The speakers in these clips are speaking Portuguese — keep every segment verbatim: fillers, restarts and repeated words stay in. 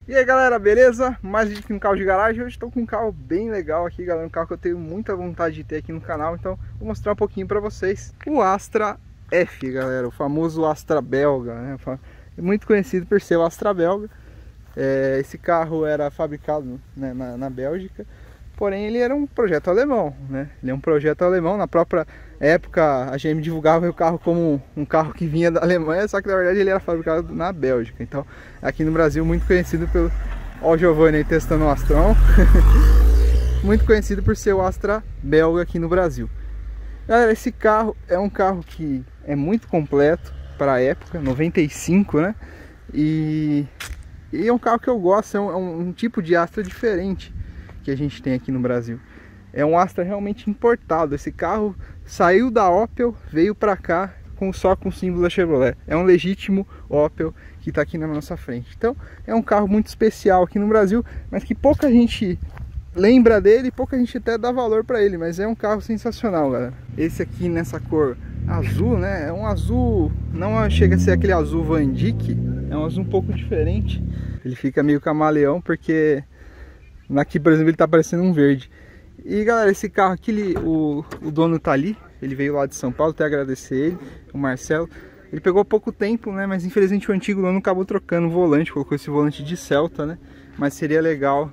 E aí galera, beleza? Mais vídeo aqui no carro de garagem. Hoje estou com um carro bem legal aqui, galera. Um carro que eu tenho muita vontade de ter aqui no canal. Então vou mostrar um pouquinho para vocês. O Astra F, galera. O famoso Astra belga, né? Muito conhecido por ser o Astra belga. é, Esse carro era fabricado, né, na, na Bélgica. Porém ele era um projeto alemão, né? Ele é um projeto alemão. Na própria época a G M divulgava o carro como um carro que vinha da Alemanha, só que na verdade ele era fabricado na Bélgica. Então aqui no Brasil muito conhecido pelo... Ó o Giovanni aí testando o Astrão. Muito conhecido por ser o Astra belga aqui no Brasil. Galera, esse carro é um carro que é muito completo para a época, noventa e cinco, né? E, e é um carro que eu gosto, é um, é um tipo de Astra diferente que a gente tem aqui no Brasil. É um Astra realmente importado. Esse carro saiu da Opel, veio para cá com, só com o símbolo da Chevrolet. É um legítimo Opel que está aqui na nossa frente. Então é um carro muito especial aqui no Brasil, mas que pouca gente lembra dele, pouca gente até dá valor para ele, mas é um carro sensacional, galera. Esse aqui nessa cor azul, né? É um azul, não chega a ser aquele azul Van Dyck, é um azul um pouco diferente. Ele fica meio camaleão porque aqui, por exemplo, ele tá parecendo um verde. E galera, esse carro aqui, ele, o, o dono tá ali, ele veio lá de São Paulo, até agradecer ele, o Marcelo. Ele pegou pouco tempo, né, mas infelizmente o antigo dono acabou trocando o volante, colocou esse volante de Celta, né. Mas seria legal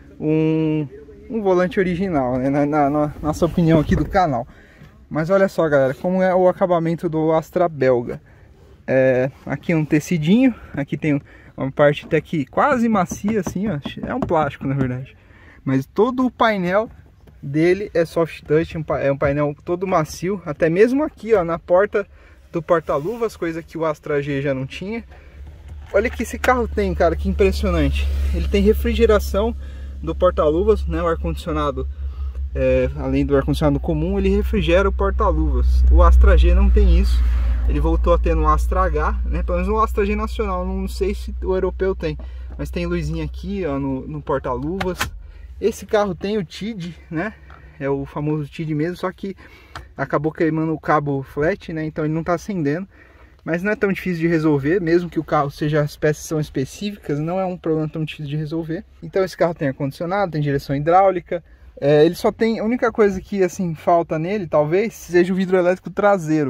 um, um volante original, né, na, na, na nossa opinião aqui do canal. Mas olha só, galera, como é o acabamento do Astra belga. É, aqui é um tecidinho, aqui tem uma parte até que quase macia assim, ó. É um plástico na verdade. Mas todo o painel dele é soft touch, é um painel todo macio. Até mesmo aqui, ó, na porta do porta-luvas, coisa que o Astra G já não tinha. Olha que esse carro tem, cara, que impressionante. Ele tem refrigeração do porta-luvas, né? O ar-condicionado, é, além do ar-condicionado comum, ele refrigera o porta-luvas. O Astra G não tem isso. Ele voltou a ter no Astra H, né? Pelo menos no Astra G nacional. Não sei se o europeu tem, mas tem luzinha aqui, ó, no, no porta-luvas. Esse carro tem o T I D, né? É o famoso T I D mesmo, só que acabou queimando o cabo flat, né? Então ele não está acendendo. Mas não é tão difícil de resolver, mesmo que o carro seja, as peças são específicas, não é um problema tão difícil de resolver. Então esse carro tem ar-condicionado, tem direção hidráulica. É, ele só tem, a única coisa que assim falta nele, talvez, seja o vidro elétrico traseiro.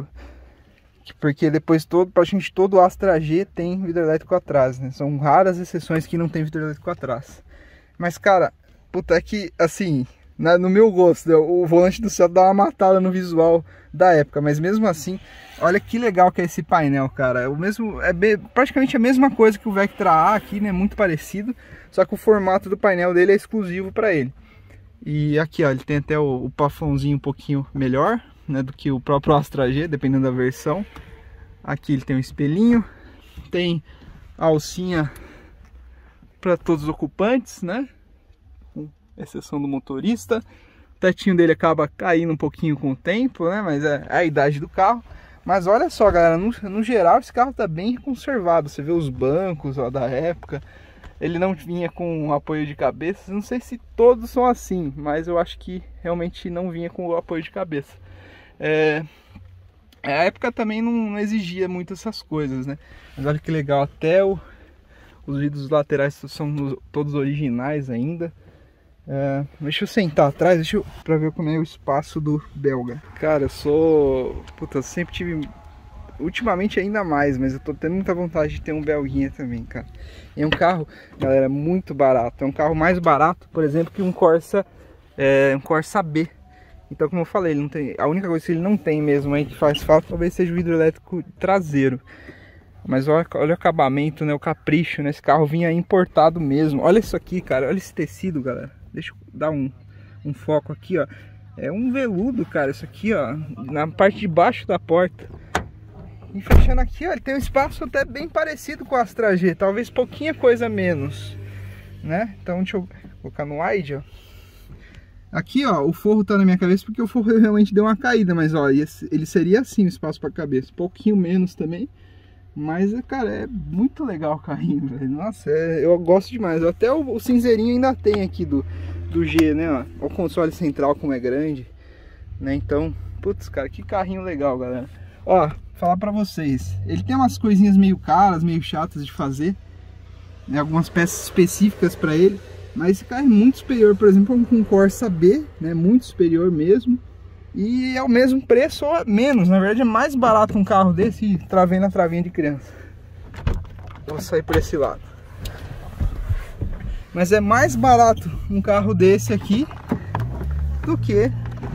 Porque depois todo, praticamente todo o Astra G tem vidro elétrico atrás, né? São raras exceções que não tem vidro elétrico atrás. Mas cara, puta, é que assim, na, no meu gosto, o volante do céu dá uma matada no visual da época. Mas mesmo assim, olha que legal que é esse painel, cara. É, o mesmo, é bem, praticamente a mesma coisa que o Vectra A aqui, né? Muito parecido. Só que o formato do painel dele é exclusivo para ele. E aqui, ó, ele tem até o, o plafãozinho um pouquinho melhor, né, do que o próprio Astra G, dependendo da versão. Aqui ele tem um espelhinho, tem a alcinha para todos os ocupantes, né, com exceção do motorista. O tetinho dele acaba caindo um pouquinho com o tempo, né, mas é a idade do carro. Mas olha só, galera, no, no geral esse carro tá bem conservado. Você vê os bancos, ó, da época. Ele não vinha com apoio de cabeça. Não sei se todos são assim, mas eu acho que realmente não vinha com o apoio de cabeça. É, a época também não, não exigia muito essas coisas, né? Mas olha que legal, até o, os vidros laterais são todos originais ainda. É, deixa eu sentar atrás, deixa eu, pra ver como é o espaço do belga. Cara, eu sou... Puta, eu sempre tive... Ultimamente ainda mais, mas eu tô tendo muita vontade de ter um belguinha também, cara. É um carro, galera, muito barato. É um carro mais barato, por exemplo, que um Corsa, é, um Corsa B. Então, como eu falei, ele não tem, a única coisa que ele não tem mesmo aí que faz falta talvez seja o vidro elétrico traseiro. Mas olha, olha o acabamento, né, o capricho, né? Esse carro vinha importado mesmo. Olha isso aqui, cara, olha esse tecido, galera. Deixa eu dar um, um foco aqui, ó. É um veludo, cara, isso aqui, ó, na parte de baixo da porta. E fechando aqui, ó, ele tem um espaço até bem parecido com o Astra G, talvez pouquinha coisa menos, né? Então deixa eu colocar no wide, ó. Aqui, ó, o forro tá na minha cabeça porque o forro realmente deu uma caída, mas ó, ele seria assim o espaço para cabeça, pouquinho menos também. Mas, cara, é muito legal o carrinho, velho. Nossa, é, eu gosto demais. Até o, o cinzeirinho ainda tem aqui do, do G, né, ó. O console central como é grande, né? Então, putz, cara, que carrinho legal, galera. Ó, falar pra vocês, ele tem umas coisinhas meio caras, meio chatas de fazer, né, algumas peças específicas para ele, mas esse carro é muito superior, por exemplo, a um Corsa B, né, muito superior mesmo, e é o mesmo preço ou menos, na verdade é mais barato um carro desse, travei na travinha de criança. Vou sair por esse lado. Mas é mais barato um carro desse aqui do que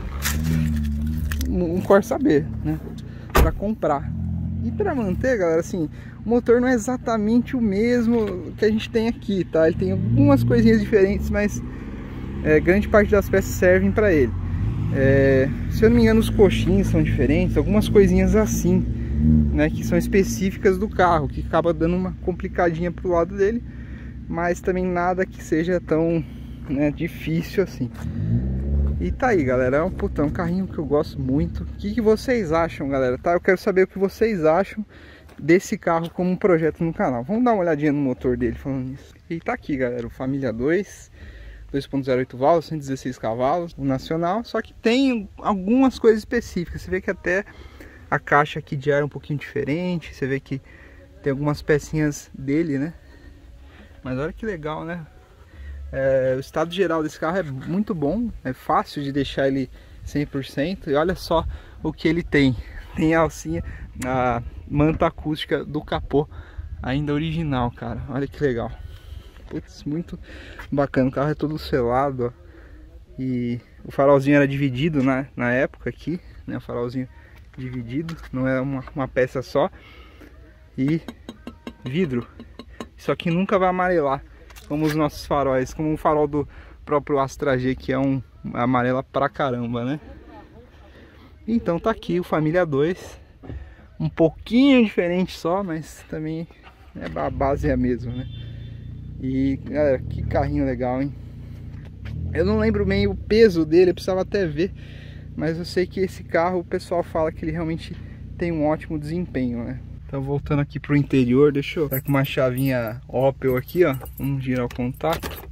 um Corsa B, né, para comprar. E para manter, galera, assim, o motor não é exatamente o mesmo que a gente tem aqui, tá? Ele tem algumas coisinhas diferentes, mas é, grande parte das peças servem para ele. É, se eu não me engano, os coxins são diferentes, algumas coisinhas assim, né, que são específicas do carro, que acaba dando uma complicadinha pro lado dele, mas também nada que seja tão, né, difícil assim. E tá aí, galera, é um, puta, um carrinho que eu gosto muito. O que, que vocês acham, galera? Tá? Eu quero saber o que vocês acham desse carro como um projeto no canal. Vamos dar uma olhadinha no motor dele falando nisso. E tá aqui, galera, o Família dois, dois ponto zero oito válvulas, cento e dezesseis cavalos, o nacional. Só que tem algumas coisas específicas. Você vê que até a caixa aqui de ar é um pouquinho diferente. Você vê que tem algumas pecinhas dele, né? Mas olha que legal, né? É, o estado geral desse carro é muito bom, é fácil de deixar ele cem por cento. E olha só o que ele tem. Tem a alcinha, a manta acústica do capô ainda original, cara. Olha que legal. Putz, muito bacana. O carro é todo selado, ó. E o farolzinho era dividido na, na época aqui, né? O farolzinho dividido, não é uma, uma peça só. E vidro. Isso aqui nunca vai amarelar como os nossos faróis, como o farol do próprio Astra G, que é um amarela pra caramba, né? Então tá aqui o Família dois, um pouquinho diferente só, mas também é, a base é a mesma, né? E galera, que carrinho legal, hein? Eu não lembro bem o peso dele, eu precisava até ver, mas eu sei que esse carro, o pessoal fala que ele realmente tem um ótimo desempenho, né? Então voltando aqui pro interior, deixa eu dar com uma chavinha Opel aqui, ó. Vamos girar o contato.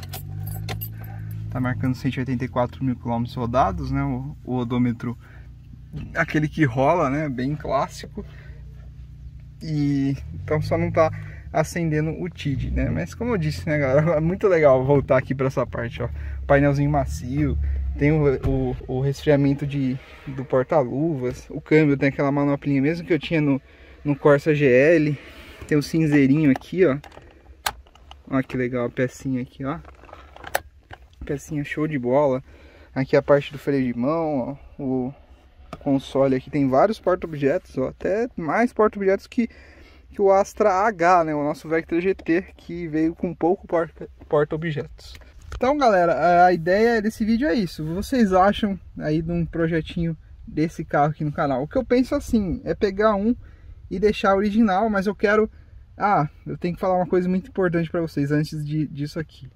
Tá marcando cento e oitenta e quatro mil quilômetros rodados, né? O, o odômetro, aquele que rola, né? Bem clássico. E então só não tá acendendo o T I D, né? Mas como eu disse, né, galera? É muito legal voltar aqui para essa parte, ó. Painelzinho macio. Tem o, o, o resfriamento de, do porta-luvas. O câmbio tem aquela manoplinha mesmo que eu tinha no... no Corsa G L. Tem o cinzeirinho aqui, ó. Olha que legal a pecinha aqui, ó. Pecinha show de bola. Aqui a parte do freio de mão, ó. O console aqui tem vários porta-objetos, ó. Até mais porta-objetos que, que o Astra H, né? O nosso Vectra G T, que veio com pouco porta-objetos. Então, galera, a ideia desse vídeo é isso. Vocês acham aí de um projetinho desse carro aqui no canal? O que eu penso assim, é pegar um e deixar original, mas eu quero... Ah, eu tenho que falar uma coisa muito importante para vocês antes de, disso aqui.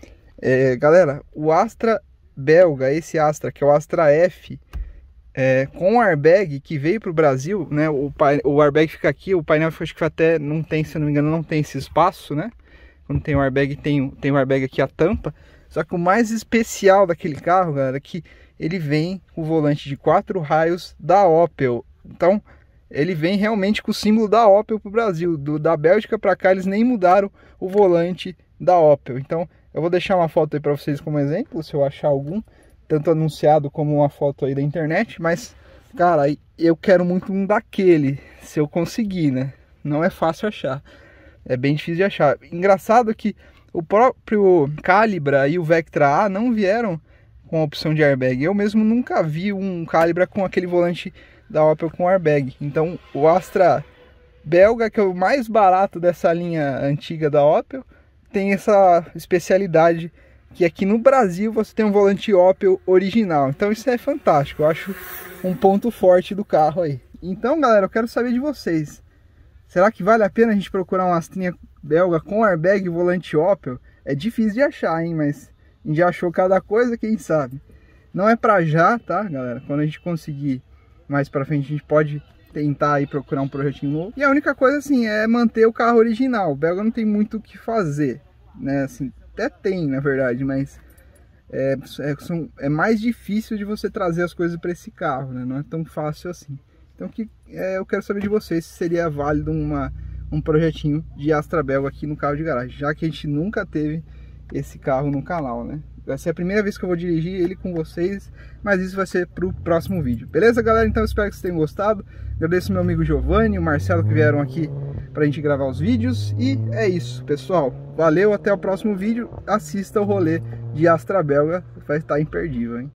É, galera, o Astra belga, esse Astra, que é o Astra F, é, com o airbag que veio para o Brasil, né? O, o airbag fica aqui, o painel acho que até não tem, se eu não me engano, não tem esse espaço, né? Quando tem o airbag, tem, tem o airbag aqui, a tampa. Só que o mais especial daquele carro, galera, é que ele vem com o volante de quatro raios da Opel. Então... ele vem realmente com o símbolo da Opel para o Brasil. Do, da Bélgica para cá eles nem mudaram o volante da Opel. Então eu vou deixar uma foto aí para vocês como exemplo, se eu achar algum. Tanto anunciado como uma foto aí da internet. Mas, cara, eu quero muito um daquele, se eu conseguir, né? Não é fácil achar. É bem difícil de achar. Engraçado que o próprio Calibra e o Vectra A não vieram com a opção de airbag. Eu mesmo nunca vi um Calibra com aquele volante da Opel com airbag. Então o Astra belga, que é o mais barato dessa linha antiga da Opel, tem essa especialidade que aqui no Brasil você tem um volante Opel original. Então isso é fantástico, eu acho um ponto forte do carro aí. Então, galera, eu quero saber de vocês. Será que vale a pena a gente procurar uma Astrinha belga com airbag e volante Opel? É difícil de achar, hein, mas a gente já achou cada coisa, quem sabe. Não é pra já, tá, galera? Quando a gente conseguir mais pra frente, a gente pode tentar aí procurar um projetinho novo. E a única coisa, assim, é manter o carro original. O belga não tem muito o que fazer, né? Assim, até tem, na verdade, mas é, é, são, é mais difícil de você trazer as coisas para esse carro, né? Não é tão fácil assim. Então, que, é, eu quero saber de vocês se seria válido uma, um projetinho de Astra belga aqui no carro de garagem, já que a gente nunca teve esse carro no canal, né? Vai ser a primeira vez que eu vou dirigir ele com vocês, mas isso vai ser pro próximo vídeo. Beleza, galera? Então eu espero que vocês tenham gostado. Agradeço meu amigo Giovanni e o Marcelo que vieram aqui pra gente gravar os vídeos. E é isso, pessoal. Valeu, até o próximo vídeo. Assista o rolê de Astra belga, vai estar imperdível, hein?